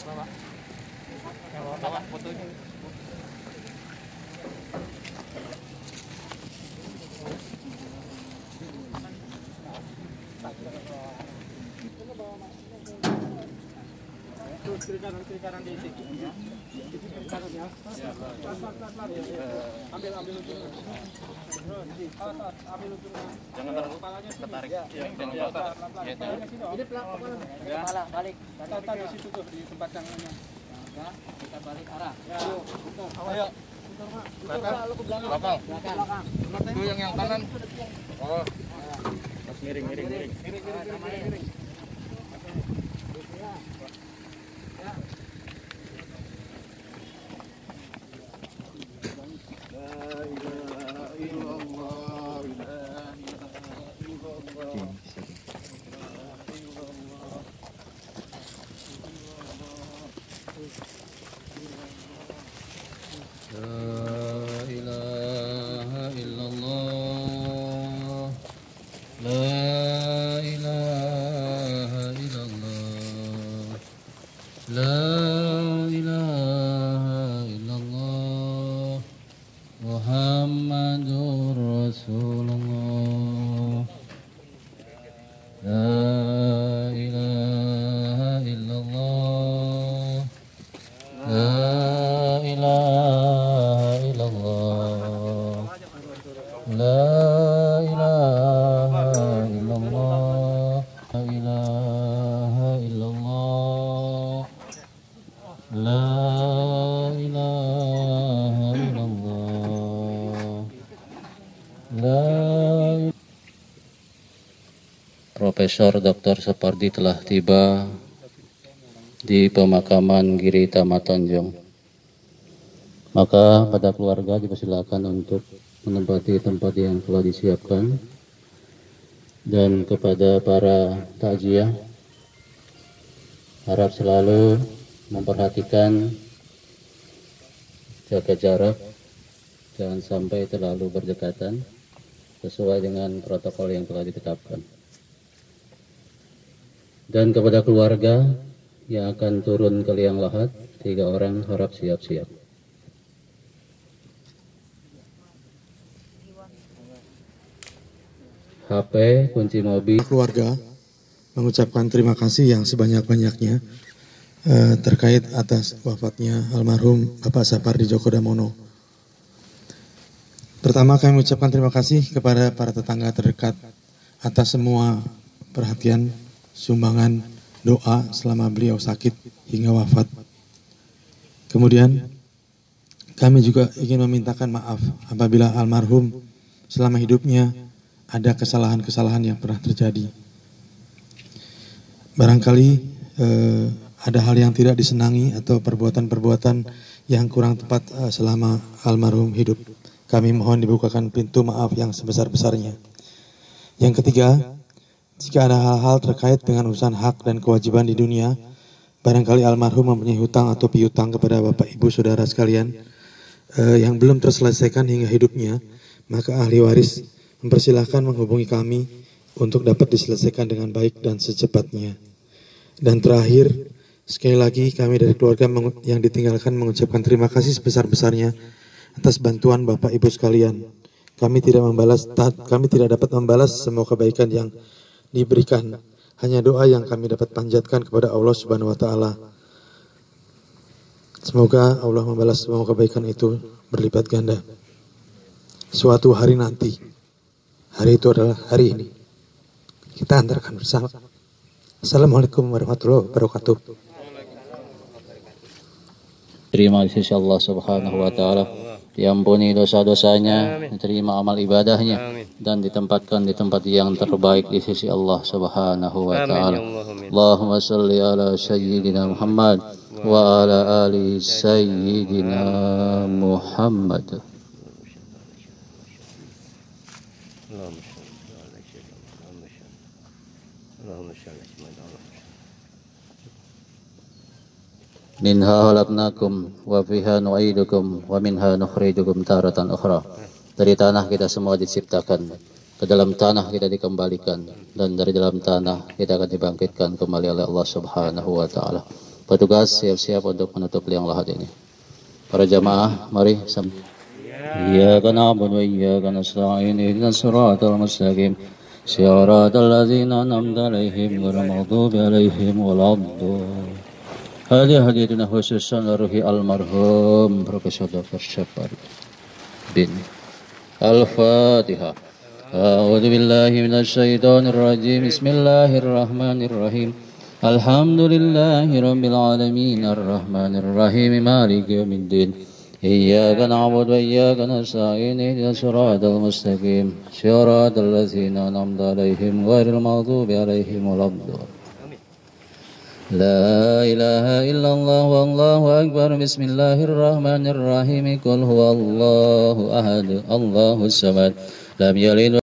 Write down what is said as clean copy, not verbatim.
Bawa fotonya. Kiri kanan di sini ya. Kiri kanan ya. Ambil ujungnya. Ambil ujungnya. Jangan terlalu ketarik. Jangan ini pelan-pelan. Kepala balik. Tata di situ tuh di tempat tangannya. Ya, kita balik arah. Ya. Ayo. Lu ke belakang. Belakang. Itu yang kanan. Oh. Pas miring. Profesor Dr. Sapardi telah tiba di pemakaman Giri Tamatonjong. Maka pada keluarga dipersilakan untuk menempati tempat yang telah disiapkan, dan kepada para takziah harap selalu memperhatikan jaga jarak, jangan sampai terlalu berdekatan sesuai dengan protokol yang telah ditetapkan. Dan kepada keluarga yang akan turun ke liang lahat, 3 orang harap siap-siap. HP, kunci mobil. Keluarga mengucapkan terima kasih yang sebanyak-banyaknya terkait atas wafatnya almarhum Bapak Sapardi Djoko Damono. Pertama, kami mengucapkan terima kasih kepada para tetangga terdekat atas semua perhatian, sumbangan, doa selama beliau sakit hingga wafat. Kemudian kami juga ingin memintakan maaf apabila almarhum selama hidupnya ada kesalahan-kesalahan yang pernah terjadi. Barangkali ada hal yang tidak disenangi atau perbuatan-perbuatan yang kurang tepat selama almarhum hidup. Kami mohon dibukakan pintu maaf yang sebesar-besarnya. Yang ketiga, jika ada hal-hal terkait dengan urusan hak dan kewajiban di dunia, barangkali almarhum mempunyai hutang atau piutang kepada Bapak Ibu Saudara sekalian yang belum terselesaikan hingga hidupnya, maka ahli waris mempersilahkan menghubungi kami untuk dapat diselesaikan dengan baik dan secepatnya. Dan terakhir, sekali lagi kami dari keluarga yang ditinggalkan mengucapkan terima kasih sebesar-besarnya atas bantuan Bapak Ibu sekalian. Kami tidak dapat membalas semua kebaikan yang diberikan. Hanya doa yang kami dapat panjatkan kepada Allah Subhanahu wa taala. Semoga Allah membalas semua kebaikan itu berlipat ganda. Suatu hari nanti, hari itu adalah hari ini, kita antarkan bersama. Assalamualaikum warahmatullahi wabarakatuh. Terima kasih Allah Subhanahu wa taala, diampuni dosa-dosanya, diterima amal ibadahnya, dan ditempatkan di tempat yang terbaik di sisi Allah Subhanahu wa taala. Allahumma shalli ala sayyidina Muhammad wa ala ali sayyidina Muhammad. Minha halaknakum wa fiha nu'idukum wa minha nukhrijukum taratan ukhra. Dari tanah kita semua diciptakan, ke dalam tanah kita dikembalikan, dan dari dalam tanah kita akan dibangkitkan kembali oleh Allah Subhanahu wa taala. Petugas siap-siap untuk menutup liang lahat ini. Para jamaah, mari Iyyaka na'budu wa iyyaka nasta'in ihdinas siratal mustaqim siratal ladzina an'amta 'alaihim ghairil maghdubi 'alaihim waladdallin. Hadiah-hadiah khususan ruhi almarhum Profesor Dr. Syafari bin Al-Fatihah. A'udzu billahi minasy syaithanir rajim. Bismillahirrahmanirrahim. Alhamdulillahi rabbil alamin arrahmanir rahim maliki yaumiddin. Iyyaka na'budu wa iyyaka nasta'in ihdinas siratal mustaqim siratal ladzina an'amta 'alaihim ghairil maghdubi 'alaihim waladdallin. La ilaha illallah wallahu akbar. Bismillahirrahmanirrahim. Qul huwallahu ahad, Allahus samad, lam yalid